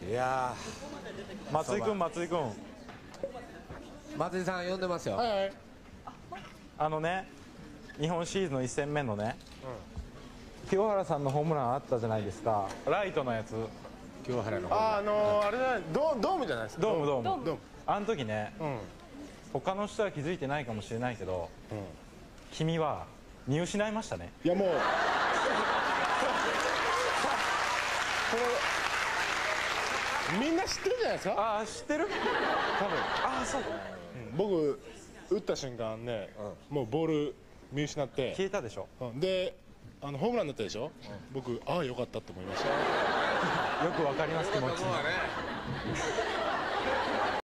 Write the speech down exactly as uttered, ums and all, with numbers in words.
いやー、松井君、松井君、 松井さん呼んでますよ。 はいはい。 あのね、日本シリーズのいっ戦目のね、うん、清原さんのホームランあったじゃないですか、ライトのやつ。 清原の。 あ、あのー、あれだ、ドドームじゃないですか。 ドームドーム。 ドーム。 あの時ね、うん、他の人は気づいてないかもしれないけど、うん、君は見失いましたね。 いやもう。みんな知ってるじゃないですか。 ああ、知ってる。多分。ああ、そう、 うん、僕打った瞬間ね、うん、もうボール見失って消えたでしょ、 うん、であのホームランだったでしょ、うん、僕ああよかったって思いました。 よくわかります、気持ち。 ね